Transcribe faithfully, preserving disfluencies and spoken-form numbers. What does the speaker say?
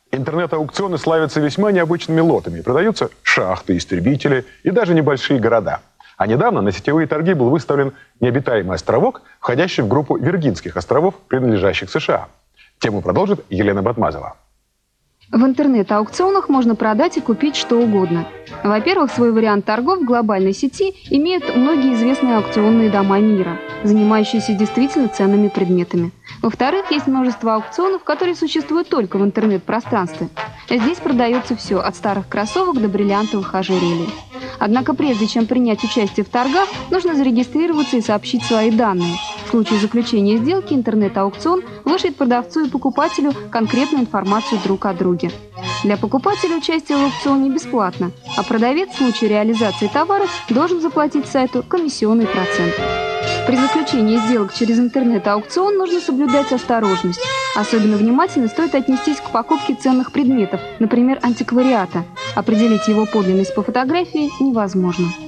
Интернет-аукционы славятся весьма необычными лотами. Продаются шахты, истребители и даже небольшие города. А недавно на сетевые торги был выставлен необитаемый островок, входящий в группу Виргинских островов, принадлежащих США. Тему продолжит Елена Батмазова. В интернет-аукционах можно продать и купить что угодно. Во-первых, свой вариант торгов в глобальной сети имеют многие известные аукционные дома мира, занимающиеся действительно ценными предметами. Во-вторых, есть множество аукционов, которые существуют только в интернет-пространстве. Здесь продается все, от старых кроссовок до бриллиантовых ожерелий. Однако прежде чем принять участие в торгах, нужно зарегистрироваться и сообщить свои данные. В случае заключения сделки интернет-аукцион вышлет продавцу и покупателю конкретную информацию друг о друге. Для покупателя участие в аукционе бесплатно, а продавец в случае реализации товара должен заплатить сайту комиссионный процент. При заключении сделок через интернет-аукцион нужно соблюдать осторожность. Особенно внимательно стоит отнестись к покупке ценных предметов, например, антиквариата. Определить его подлинность по фотографии невозможно.